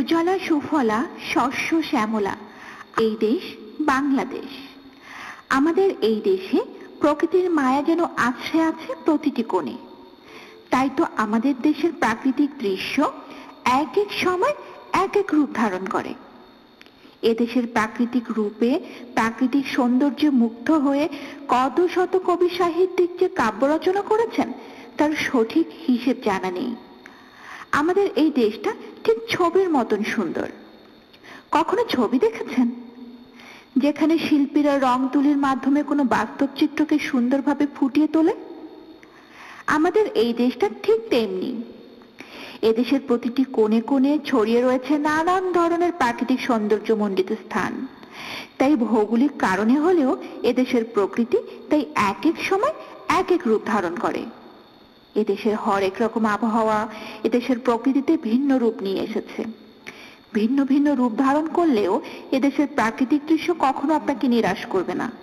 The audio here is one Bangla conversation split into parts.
সুজলা সুফলা শস্য শ্যামলা এই দেশ বাংলাদেশ। আমাদের এই দেশে প্রকৃতির মায়া যেন আছড়ে আছে প্রতিটি কোণে। তাই তো আমাদের দেশের প্রাকৃতিক দৃশ্য এক এক সময় এক এক রূপ ধারণ করে। এদেশের প্রাকৃতিক রূপে প্রাকৃতিক সৌন্দর্যে মুগ্ধ হয়ে কত শত কবি সাহিত্যিক যে কাব্য রচনা করেছেন তার সঠিক হিসেব জানা নেই। আমাদের এই দেশটা ঠিক ছবির মতন সুন্দর। কখনো ছবি দেখেছেন যেখানে শিল্পীরা রং তুলির মাধ্যমে কোনো বাস্তব চিত্রকে সুন্দরভাবে ফুটিয়ে তোলে? আমাদের এই দেশটা ঠিক তেমনি। এদেশের প্রতিটি কোণে কোণে ছড়িয়ে রয়েছে নানান ধরনের প্রাকৃতিক সৌন্দর্যমণ্ডিত স্থান। তাই ভৌগোলিক কারণে হলেও এদেশের প্রকৃতি তাই এক এক সময় এক এক রূপ ধারণ করে। এদেশের হরেক রকম আবহাওয়া এদেশের প্রকৃতিতে ভিন্ন রূপ নিয়ে এসেছে। ভিন্ন ভিন্ন রূপ ধারণ করলেও এদেশের প্রাকৃতিক দৃশ্য কখনো আপনাকে নিরাশ করবে না।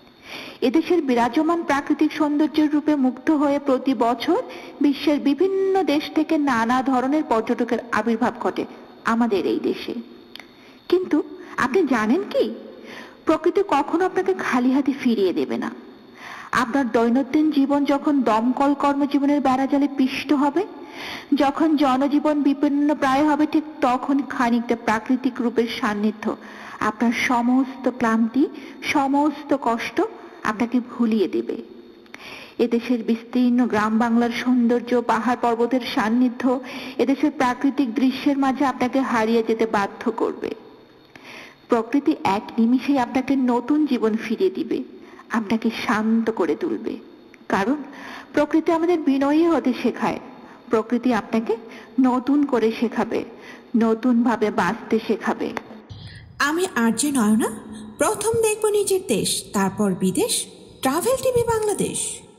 এদেশের বিরাজমান প্রাকৃতিক সৌন্দর্যের রূপে মুগ্ধ হয়ে প্রতি বছর বিশ্বের বিভিন্ন দেশ থেকে নানা ধরনের পর্যটকের আবির্ভাব ঘটে আমাদের এই দেশে। কিন্তু আপনি জানেন কি, প্রকৃতি কখনো আপনাকে খালি হাতে ফিরিয়ে দেবে না। আপনার দৈনন্দিন জীবন যখন দমকল কর্মজীবনের বেড়াজালে পিষ্ট হবে, যখন জনজীবন বিপন্ন প্রায় হবে, ঠিক তখন খানিকটা প্রাকৃতিক রূপের সান্নিধ্য আপনার সমস্ত ক্লান্তি সমস্ত কষ্ট আপনাকে ভুলিয়ে দেবে। এদেশের বিস্তীর্ণ গ্রাম বাংলার সৌন্দর্য পাহাড় পর্বতের সান্নিধ্য এদেশের প্রাকৃতিক দৃশ্যের মাঝে আপনাকে হারিয়ে যেতে বাধ্য করবে। প্রকৃতি এক নিমিষেই আপনাকে নতুন জীবন ফিরিয়ে দিবে, আপনাকে শান্ত করে তুলবে। কারণ প্রকৃতি আমাদের বিনয়ী হতে শেখায়। প্রকৃতি আপনাকে নতুন করে শেখাবে, নতুন ভাবে বাঁচতে শেখাবে। আমি আরজে নয়না। প্রথম দেখব নিজের দেশ, তারপর বিদেশ। Travel TV Bangladesh.